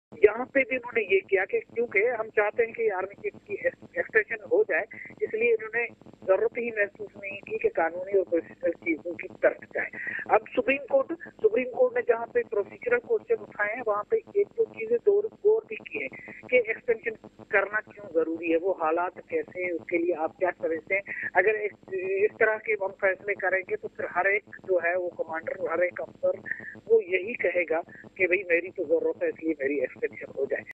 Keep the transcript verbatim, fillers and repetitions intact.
यहाँ पे भी उन्होंने ये किया कि क्योंकि हम चाहते हैं कि आर्मी चीफ की एक्सटेंशन हो जाए, इसलिए इन्होंने जरूरत ही महसूस नहीं की कि कानूनी और प्रोसीजरल चीजों की तरफ जाए। अब सुप्रीम कोर्ट सुप्रीम कोर्ट ने जहाँ पे प्रोसीजरल क्वेश्चन उठाए हैं, वहाँ पे एक दो चीजें दो गौर भी की है कि एक्सटेंशन करना क्यों जरूरी है, वो हालात कैसे हैं, उसके लिए आप क्या समझते हैं। अगर इस, इस तरह के हम फैसले करेंगे तो फिर हर एक जो है वो कमांडर, हर एक अफसर वो यही कहेगा कि भाई मेरी तो जरूरत है, इसलिए मेरी एक्सटेंशन हो जाए।